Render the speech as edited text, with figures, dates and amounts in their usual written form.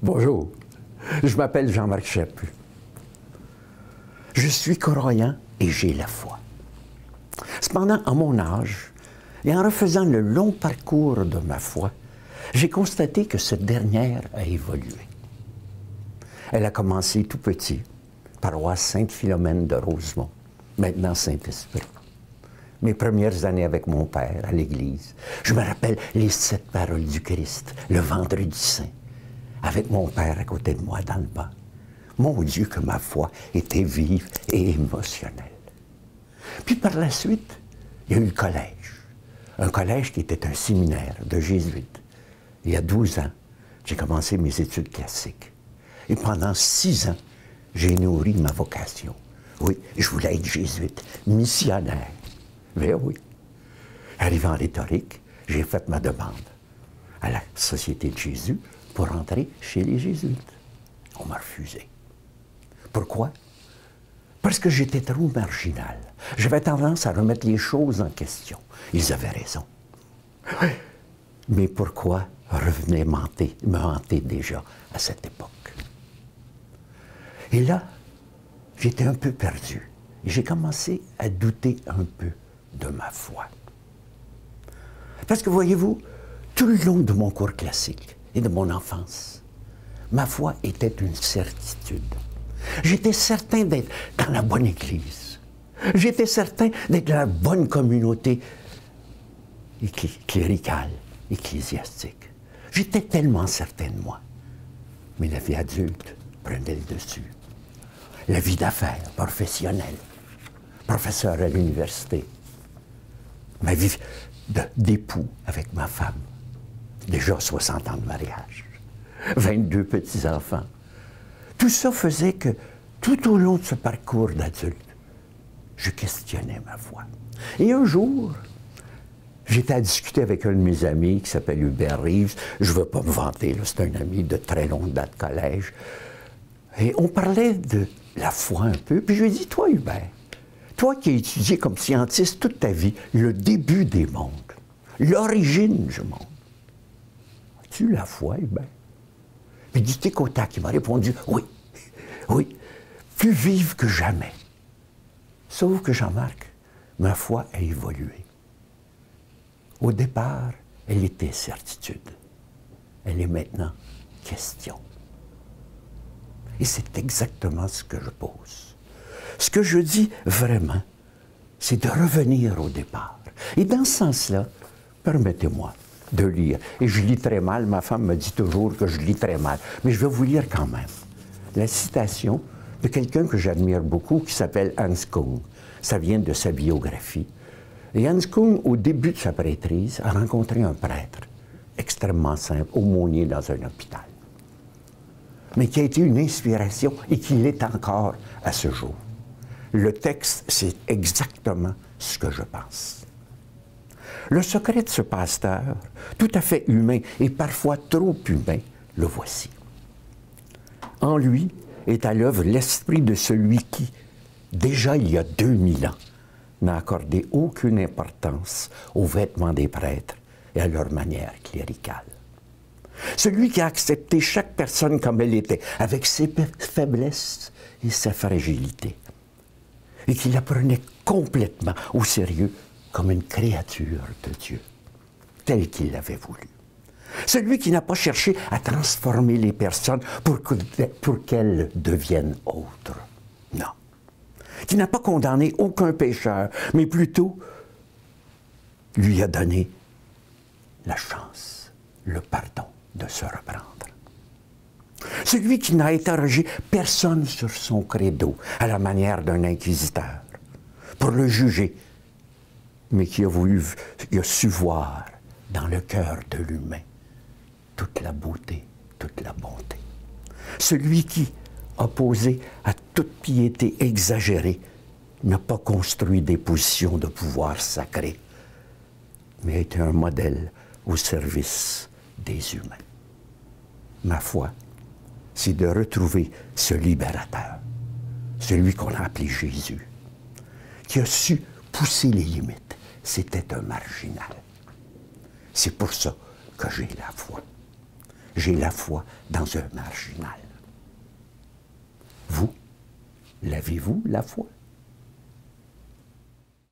Bonjour, je m'appelle Jean-Marc Chaput. Je suis croyant et j'ai la foi. Cependant, à mon âge, et en refaisant le long parcours de ma foi, j'ai constaté que cette dernière a évolué. Elle a commencé tout petit, paroisse Sainte-Philomène de Rosemont, maintenant Saint-Esprit. Mes premières années avec mon père à l'Église, je me rappelle les 7 paroles du Christ, le vendredi saint, avec mon père à côté de moi dans le banc. Mon Dieu, que ma foi était vive et émotionnelle. Puis par la suite, il y a eu le collège. Un collège qui était un séminaire de jésuites. Il y a 12 ans, j'ai commencé mes études classiques. Et pendant 6 ans, j'ai nourri ma vocation. Oui, je voulais être jésuite, missionnaire. Mais oui. Arrivé en rhétorique, j'ai fait ma demande à la Société de Jésus pour entrer chez les jésuites. On m'a refusé. Pourquoi? Parce que j'étais trop marginal. J'avais tendance à remettre les choses en question. Ils avaient raison. Mais pourquoi revenait me hanter déjà à cette époque? Et là, j'étais un peu perdu. Et j'ai commencé à douter un peu de ma foi. Parce que voyez-vous, tout le long de mon cours classique et de mon enfance, ma foi était une certitude. J'étais certain d'être dans la bonne Église. J'étais certain d'être dans la bonne communauté cléricale, ecclésiastique. J'étais tellement certain de moi. Mais la vie adulte prenait le dessus. La vie d'affaires, professionnelle, professeur à l'université, ma vie d'époux avec ma femme, déjà 60 ans de mariage, 22 petits-enfants. Tout ça faisait que, tout au long de ce parcours d'adulte, je questionnais ma foi. Et un jour, j'étais à discuter avec un de mes amis qui s'appelle Hubert Reeves. Je ne veux pas me vanter, c'est un ami de très longue date collège. Et on parlait de la foi un peu. Puis je lui ai dit, toi Hubert, toi qui as étudié comme scientiste toute ta vie le début des mondes, l'origine du monde, as-tu la foi, Hubert? Puis du tic au tac, il m'a répondu, oui, oui, plus vive que jamais. Sauf que Jean-Marc, ma foi a évolué. Au départ, elle était certitude. Elle est maintenant question. Et c'est exactement ce que je pose. Ce que je dis vraiment, c'est de revenir au départ. Et dans ce sens-là, permettez-moi de lire. Et je lis très mal, ma femme me dit toujours que je lis très mal. Mais je vais vous lire quand même la citation de quelqu'un que j'admire beaucoup, qui s'appelle Hans Küng. Ça vient de sa biographie. Et Hans Küng, au début de sa prêtrise, a rencontré un prêtre extrêmement simple, aumônier dans un hôpital, mais qui a été une inspiration et qui l'est encore à ce jour. Le texte, c'est exactement ce que je pense. Le secret de ce pasteur, tout à fait humain et parfois trop humain, le voici. En lui est à l'œuvre l'esprit de celui qui, déjà il y a 2000 ans, n'a accordé aucune importance aux vêtements des prêtres et à leur manière cléricale. Celui qui a accepté chaque personne comme elle était, avec ses faiblesses et sa fragilité, et qui la prenait complètement au sérieux comme une créature de Dieu, telle qu'il l'avait voulu. Celui qui n'a pas cherché à transformer les personnes pour qu'elles deviennent autres. Non. Qui n'a pas condamné aucun pécheur, mais plutôt lui a donné la chance, le pardon de se reprendre. Celui qui n'a interrogé personne sur son credo, à la manière d'un inquisiteur, pour le juger, mais qui a su voir dans le cœur de l'humain toute la beauté, toute la bonté. Celui qui, opposé à toute piété exagérée, n'a pas construit des positions de pouvoir sacré, mais a été un modèle au service des humains. Ma foi, c'est de retrouver ce libérateur, celui qu'on a appelé Jésus, qui a su pousser les limites. C'était un marginal. C'est pour ça que j'ai la foi. j'ai la foi dans un marginal. Vous, l'avez-vous, la foi?